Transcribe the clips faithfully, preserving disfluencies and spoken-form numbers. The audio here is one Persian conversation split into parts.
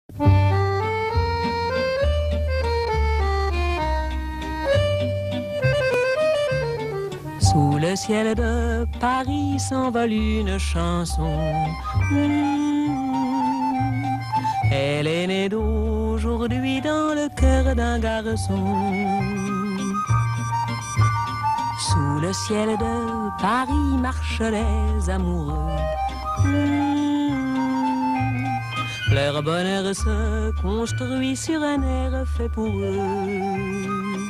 Sous le ciel de Paris s'envole une chanson. Mmh. Elle est née d'aujourd'hui dans le cœur d'un garçon. Sous le ciel de Paris marchent les amoureux. Mmh. Leur bonheur se construit sur un air fait pour eux.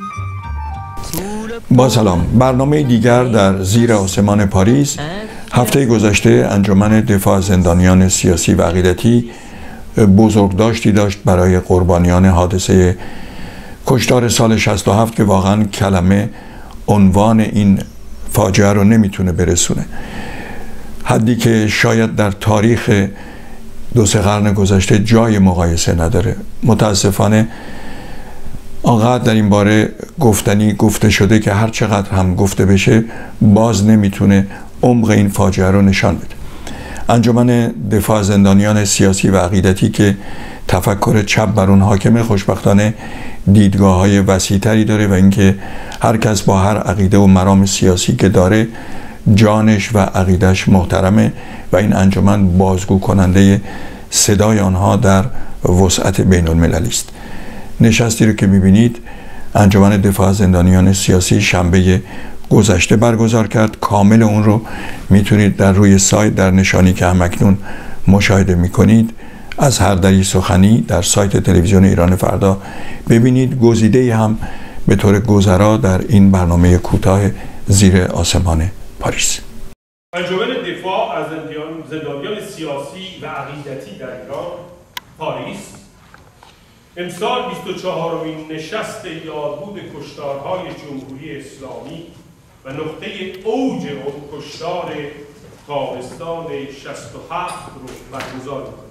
با سلام. برنامه دیگر در زیر آسمان پاریس. هفته گذشته انجمن دفاع زندانیان سیاسی و عقیدتی بزرگداشتی داشت برای قربانیان حادثه کشتار سال شصت و هفت که واقعا کلمه عنوان این فاجعه رو نمیتونه برسونه. حدی که شاید در تاریخ دو سه قرن گذشته جای مقایسه نداره. متاسفانه آنقدر در این باره گفتنی گفته شده که هر چقدر هم گفته بشه باز نمیتونه عمق این فاجعه رو نشان بده. انجمن دفاع زندانیان سیاسی و عقیدتی که تفکر چپ بر اون حاکمه خوشبختانه دیدگاه های وسیع‌تری داره و اینکه هر کس با هر عقیده و مرام سیاسی که داره جانش و عقیدش محترمه و این انجمن بازگو کننده صدای آنها در وسعت بین المللی است. نشستی رو که میبینید انجمن دفاع زندانیان سیاسی شنبه گذشته برگزار کرد. کامل اون رو میتونید در روی سایت در نشانی که همکنون مشاهده میکنید از هر دری سخنی در سایت تلویزیون ایران فردا ببینید. گزیده هم به طور گذرا در این برنامه کوتاه زیر آسمان پاریس. انجمن دفاع از زندانیان سیاسی و عقیدتی در ایران پاریس امسال بیست و چهارمین نشست یادبود کشتارهای جمهوری اسلامی و نقطه اوج اون کشتار تابستان شصت و هفت رو برگزار می‌کند.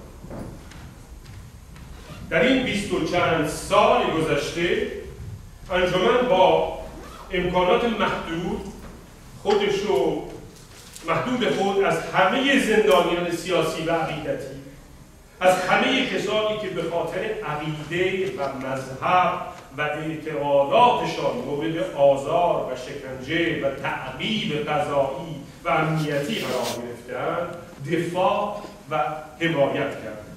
در این بیست و چند سال گذشته انجمن با امکانات محدود خودش رو محدود خود از همه زندانیان سیاسی و عقیدتی، از همه کسانی که به خاطر عقیده و مذهب و اعتقاداتشان مورد آزار و شکنجه و تعقیب قضایی و امنیتی قرار گرفتند دفاع و حمایت کرد.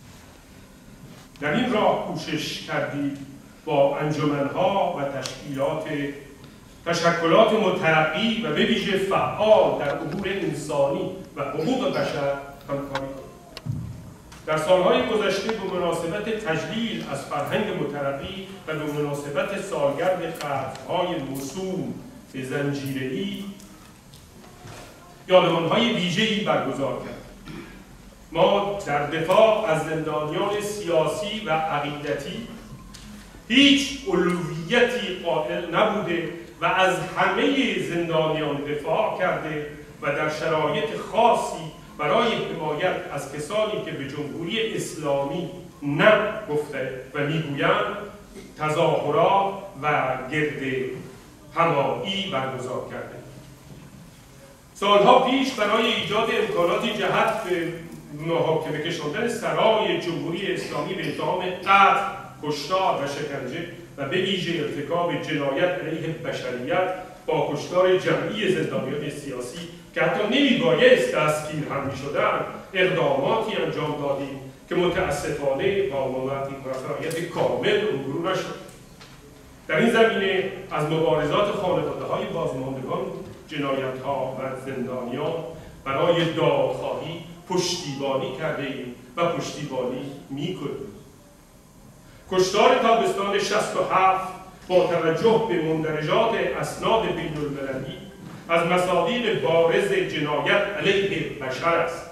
در این راه کوشش کردید با انجمن‌ها و تشکیلات تشکلات مترقی و به ویژه فعال در امور انسانی و حقوق بشر همکاری کنید. در سالهای گذشته به مناسبت تجلیل از فرهنگ مترقی و به مناسبت سالگرد قتل‌های موسوم به زنجیره‌ای یادمان‌های ویژه‌ای برگزار کرد. ما در دفاع از زندانیان سیاسی و عقیدتی هیچ اولویتی قائل نبوده و از همه زندانیان دفاع کرده و در شرایط خاصی برای حمایت از کسانی که به جمهوری اسلامی نه گفته و میگویند تظاهرات و گرد همایی برگزار کرده. سالها پیش برای ایجاد امکاناتی جهت به محاکمه کشاندن سرای جمهوری اسلامی به اتهام قتل، کشتار و شکنجه و به ویژه ارتکاب جنایت علیه بشریت با کشتار جمعی زندانیان سیاسی که حتی نمیبایست دستگیر هم میشدند اقداماتی انجام دادیم که متاسفانه با موفقیت کامل عبور نشد. در این زمینه از مبارزات خانواده‌های بازماندگان جنایت‌ها و زندانیان برای دادخواهی پشتیبانی کرده ایم و پشتیبانی میکنیم. کشتار تابستان شصت و هفت با توجه به مندرجات اسناد بین المللی از مصادیق بارز جنایت علیه بشر است.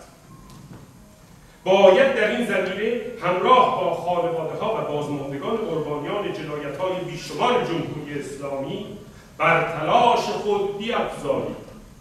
باید در این زمینه همراه با خانواده‌ها و بازماندگان قربانیان جنایت‌های بیشمار جمهوری اسلامی بر تلاش خود بیفزاییم.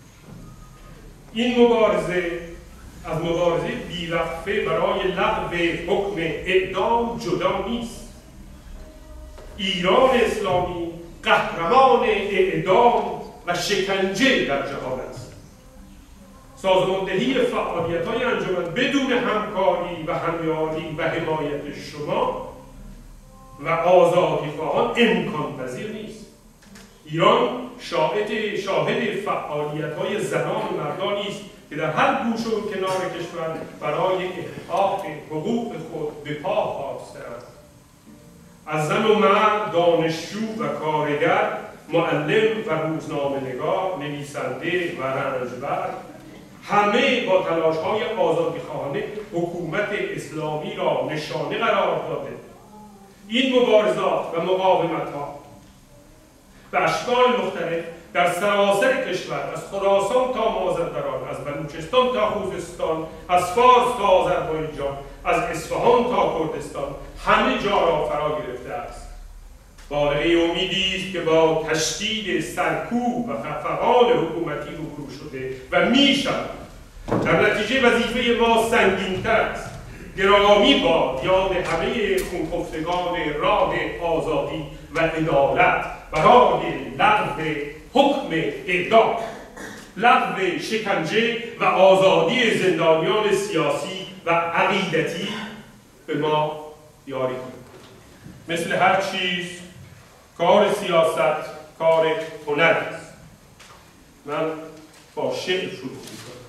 این مبارزه از مبارزه بی‌وقفه برای لغو حکم اعدام جدا نیست. ایران اسلامی قهرمان اعدام و شکنجه در جهان است. سازماندهی فعالیت‌های انجمن بدون همکاری و همیاری و حمایت شما و آزادیخواهان امکان پذیر نیست. ایران شاهد شاهد فعالیت‌های زنان و مردانی است که در هر گوشه و کنار کشور برای احقاق حقوق خود به پا خواسته‌اند. از زن و مرد، دانشجو و کارگر، معلم و روزنامه‌نگار، نویسنده و رنجبر، همه با تلاش‌های آزادیخواهانه حکومت اسلامی را نشانه قرار داده. این مبارزات و مقاومت‌ها به اشکال مختلف در سراسر کشور، از خراسان تا مازندران، از بلوچستان تا خوزستان، از فارس تا آذربایجان، از اصفهان تا کردستان، همه جا را فرا گرفته است. بارقه امیدی است که با تشدید سرکوب و خفقان حکومتی روبرو شده و می‌شود. در نتیجه وظیفه ما سنگین‌تر است. گرامی باد یاد همه خونخفتگان راه آزادی و عدالت برای لغو حکم اعدام، لغو شکنجه و آزادی زندانیان سیاسی و عقیدتی به ما یاری کنید. مثل هر چیز کار سیاست کار هنر است. من با شعر شروع می‌کنم.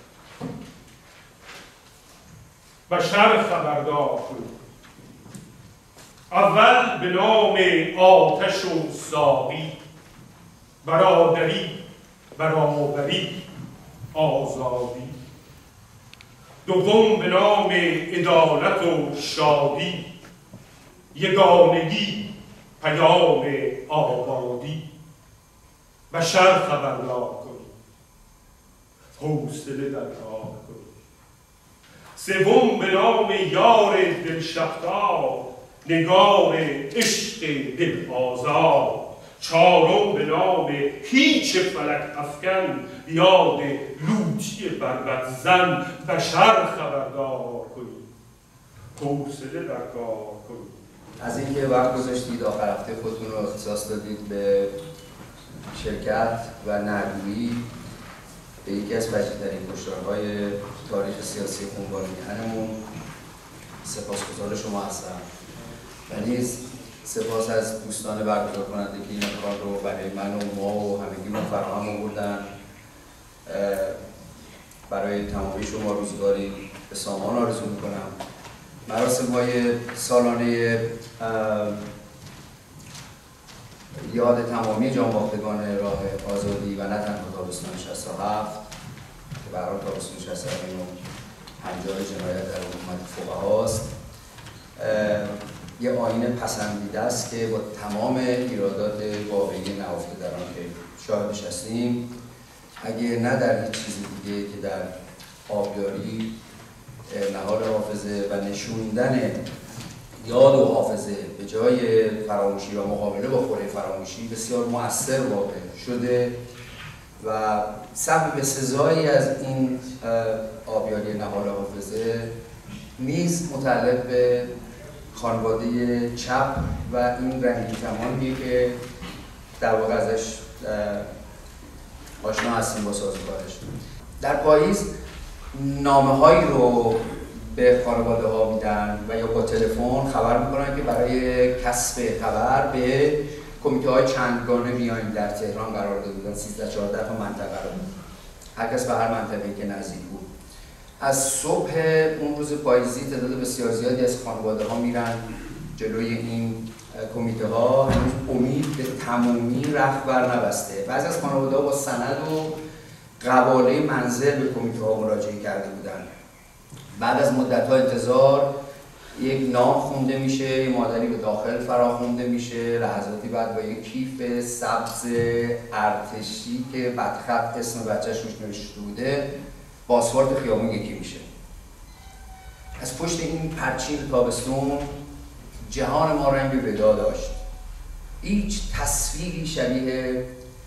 بشر خبردار کنید. اول به نام آتش و ساقی، برادری، برابری، آزادی. دوم به نام عدالت و شادی، یگانگی، پیام آبادی. بشر خبردار کنید، حوصله در کار کنید. سوم به نام یار دلشفتار، نگار عشق دل آزاد. چهارم به نام هیچ فلک افکن، یاد لوطی بربط زن. بشر خبردار کنید، حوصله در کار کنید. از اینکه وقت گذاشتید آخر هفته خودتون رو اختصاص دادید به شرکت و نرگویی به یکی از وجیدترین کشتارهای تاریخ سیاسی خونبانیانمون، سپاسگزار شما هستم و نیز سپاس از دوستان برگزار کننده که این کار رو برای من و ما و همگی ما فراهم آوردن. برای تمامی شما روزگاری به سامان آرزو میکنم. مراسم‌های سالانه یاد تمامی جانباختگان راه آزادی و نه تنها تابستان شصت و هفت که برای تابستان شصت و هفت و پنجاه جنایت در حکومت فقهاست، یه آیین پسندیده است که با تمام ایرادات واقعی نهفته در آن که شاهدش هستیم، اگه نه در هیچ چیز دیگه که در آبیاری نهال حافظه و نشوندن یاد و حافظه به جای فراموشی و مقابله با خوره فراموشی بسیار مؤثر واقع شده و سبب به سزایی از این آبیاری نهال حافظه نیز متعلق به خانواده چپ و این رنگی کمانی که در واقع ازش آشنا هستیم با سازوکارش. در پاییز نامه هایی رو به خانواده ها میدن و یا با تلفن خبر میکنن که برای کسب خبر به کمیته های چندگانه بیاین در تهران قرار داده بودن. سیزده چهارده تا منطقه رو، هر کس به هر منطقه‌ای که نزدیک بود. از صبح اون روز پاییزی تعداد بسیار زیادی از خانواده ها میرن جلوی این کمیته ها. هنوز امید به تمامی رخت بر نبسته. بعضی از خانواده ها با سند و قباله منزل به کمیته ها مراجعه کرده بودن. بعد از مدت ها انتظار یک نام خونده میشه، یه مادری به داخل فراخونده میشه، لحظاتی بعد با یک کیف سبز ارتشی که بدخط اسم بچه‌ش روش نوشته بوده پاسپورت خیابون یکی میشه. از پشت این پرچین تابستون جهان ما رنگ ودا داشت. هیچ تصویری شبیه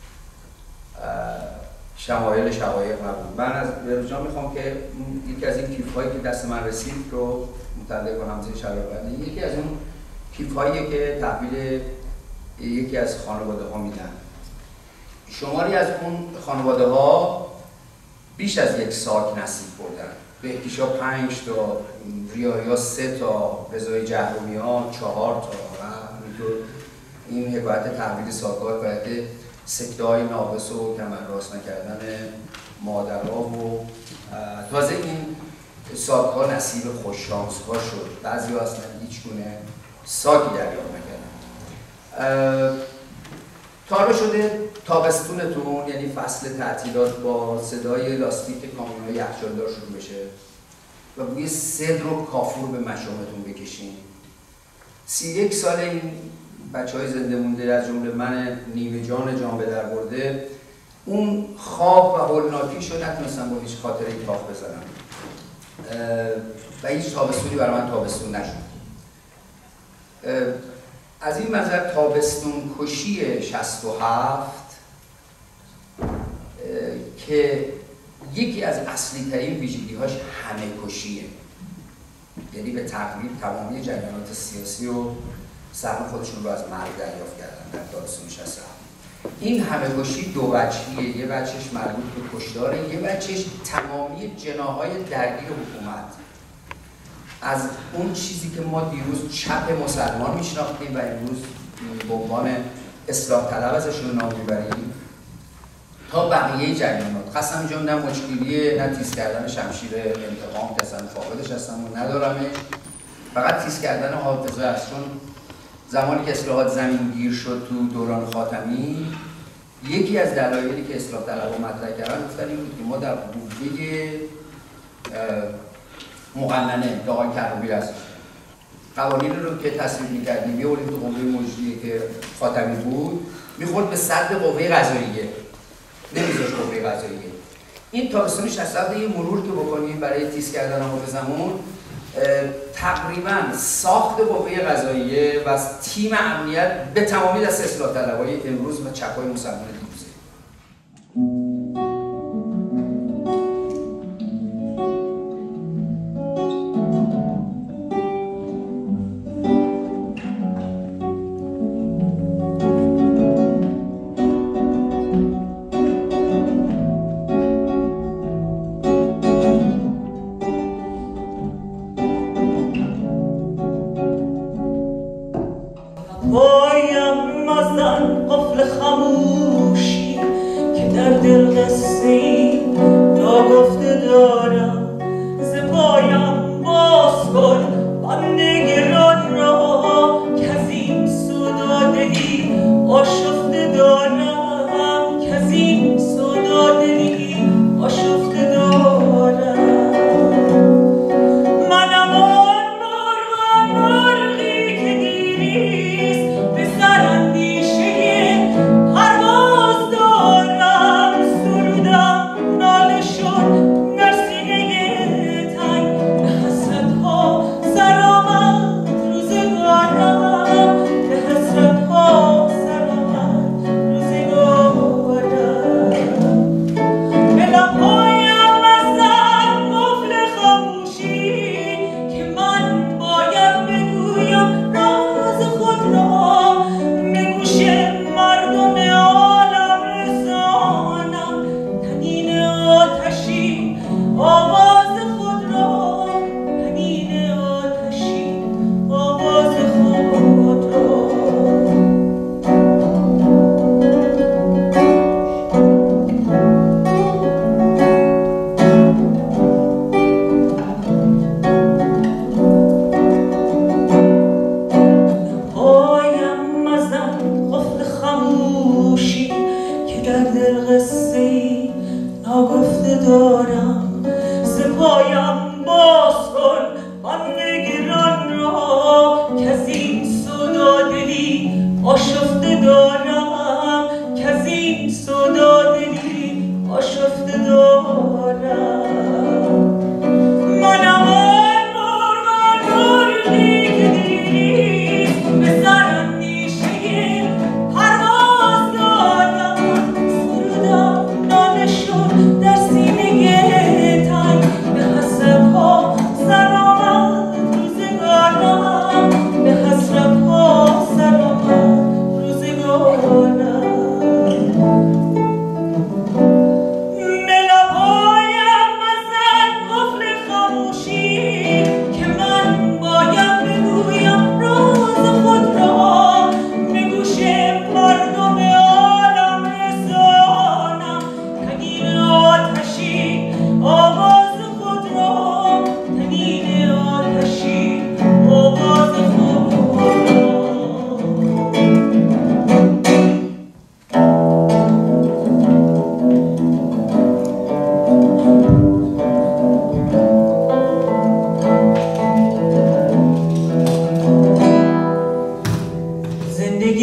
شمایل شقایق نبود. من از بهروز جان میخوام که یکی از این کیف هایی که دست من رسید رو مطلع کنم زیر شرایط. یکی از اون کیف هایی که تحویل یکی از خانواده ها میدن. شماری از اون خانواده ها بیش از یک ساک نصیب بردن. بهکیشا پنج تا، ریایا سه تا، رضای جهرومی ها چهار تا و همینطور این حکایت تحویل ساک‌ها، حکایت سکته های ناقص و کمرراست نکردن مادرها و تازه این ساک‌ها نصیب خوششانس ها شد. بعضی ها اصلا هیچ گونه ساکی دریافت نکردن. تا شده تابستونتون، یعنی فصل تعطیلات، با صدای لاستیک کامیون‌های یخچالدار شروع بشه و بوی صدر و کافور به مشامتون بکشین. سی یک سال این بچه های زنده مونده از جمله من نیمه جان جان به در برده اون خواب و هولناکیش رو نتونستم با هیچ خاطره تاق بزنم و هیچ تابستونی برای من تابستون نشد. از این منظر تابستون کشی شصت و هفت که یکی از اصلی ترین ویژگی هاش همه کشیه، یعنی به تقریب تمامی جریانات سیاسی و سهم خودشون رو از مرگ دریافت کردن در تابستون شصت و هفت. این همه کشی دو وجهیه، یه وجهش مربوط به کشتاره، یه وجهش تمامی جناح‌های درگیر حکومت، از اون چیزی که ما دیروز چپ مسلمان میشناختیم و امروز به عنوان اصلاح طلب ازشون نام میبریم تا بقیه جریانات. قسم جان نه مشکلیه نه تیز کردن شمشیر انتقام که اصلا فاقدش هستم و ندارمه، فقط تیز کردن حافظه است. چون زمانی که اصلاحات زمین گیر شد تو دوران خاتمی، یکی از دلایلی که اصلاح طلبها مطرح کردن گفتن این بود که ما در قوه مقننه که آقای کروبی هست قوانین رو که تصویب می‌کردیم، یه اولیم تو قوه مجریه که خاتمی بود میخورد به صد قوه قضاییه، نمیذاش قوه قضاییه. این تابستون شصت و هفت یه مرور که بکنیم برای تیز کردن حافظمون، تقریبا ساخت قوه قضاییه و تیم امنیت به تمامی دست اصلاح طلبهای امروز و چپ‌های مسلمان دیروزه. پایم مزن قفل خموشی که در دل قصه‌ای ناگفته دارم، ز پایم باز کن بند گران را که از این سودادلی آشفته دارم، که از این سودادلی آشفته دارم. منم آن مرغ مرغی که دیریست به سراندیشه پرواز دارم، سرودم ناله شد در سینه تنگ، به حسرت‌ها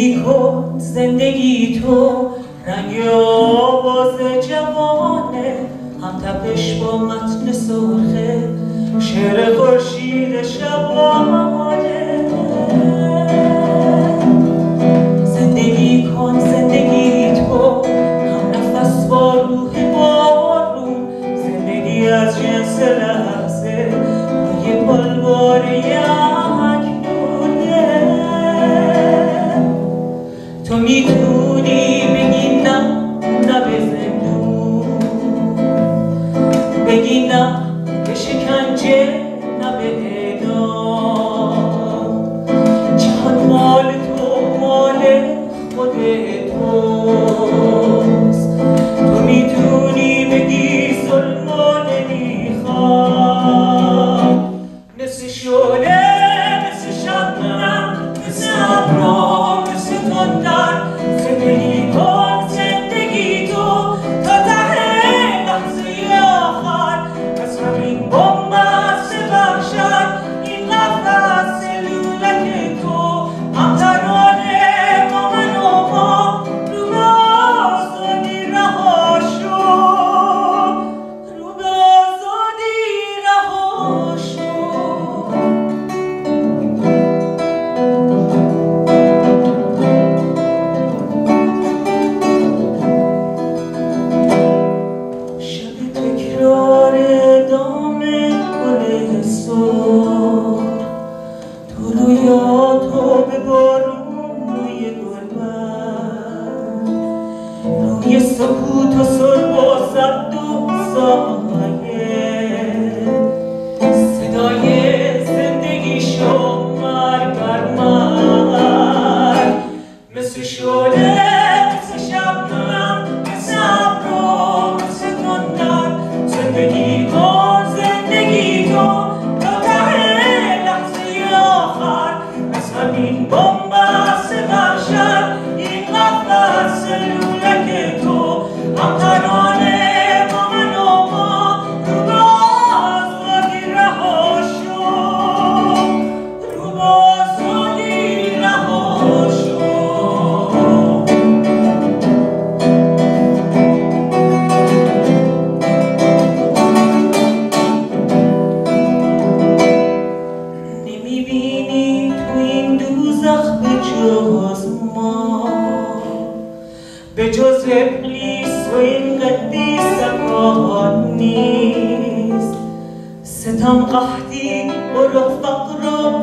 زندگی کن زندگی تو رنگ آواز جوانه هم تپش با متن سرخه شعر خورشید شبانه زندگی کن زندگی تو هم نفس با روح بارون زندگی از جنس لحظه یه پلوار یکنونه تو میتونی بگی نه نه به زندون بگی نه به شکنجه نه به اعدام جهان مال تو مال خود توست تو میتونی بگی ظلم نمیخوام مثل شعله مثل شبنم مثل ابرام مثل تندر زندگی کن زندگی تو تا ته لحظه آخر از همین بمب است وحشت این قفس سلولک تو هم ترانه با من و ما رو به آزادی رها شو رو به آزادی رها شو شب تکرار دام گل سرخ تو رویا تو به بارون روی گلبرگ روی سکوت و سرب و صد و سایه صدای زندگی شو مرگ بر مرگ مثل شعله مثل شبنم مثل ابرام مثل تندر زندگی کن زندگی تو تا ته لحظه آخر از همین بمب است وحشت این قفس سلولک تو هم ترانه با من و ما رو به آزادی رها شو رو به آزادی رها شو نمیبینی تو این دوزخ به جز ما به جز ابلیس و این قدیسکان نیست ستم قحطی برو فقر و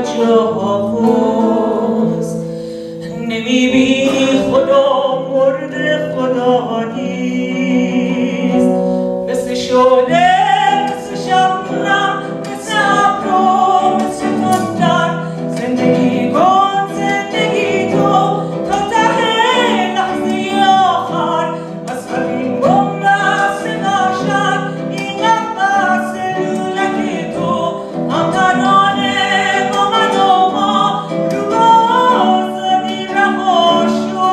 تجاوز نمیبینی خدا مرد خدا نیست مثل شعله مثل شبنم مثل ابرام مثل تندر زندگی کن زندگی تو تا ته لحظه آخر از همین بمب است وحشت این قفس سلولک تو هم ترانه با من و ما رو به آزادی رها شو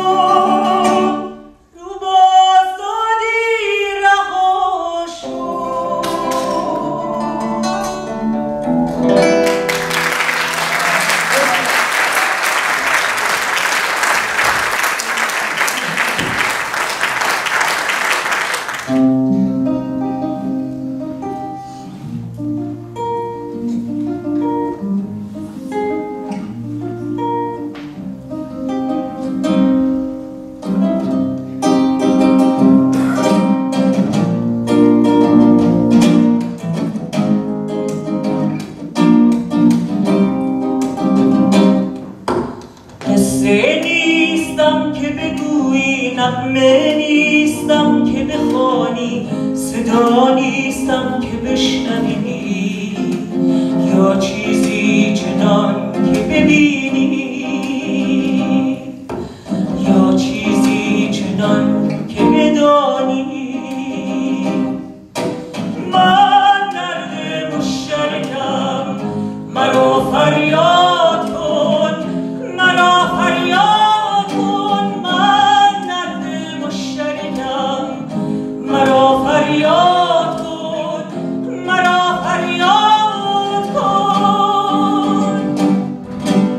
رو به آزادی رها شو قصه نیستم که بگویی نغمه نیستم که بخوانی صدا نیستم که بشنوی یا چیزی چنان که ببینی یا چیزی چنان که بدانی من درد مشترکم مرا فریاد کن مرا فریاد کن من درد مشترکم مرا فریاد کن مرا فریاد کن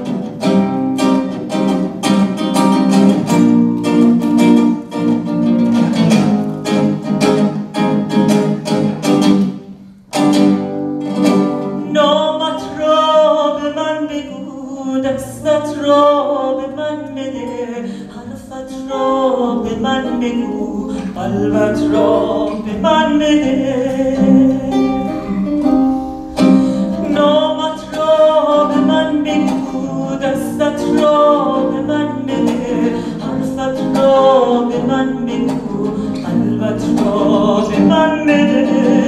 دستت را به من بده، حرفت را به من بگو، قلبت را به من بده، نامت را به من بگو، دستت را به من بده، حرفت را به من بگو، قلبت را به من بده.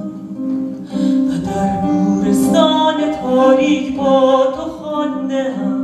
تاریک با تو خوانده ام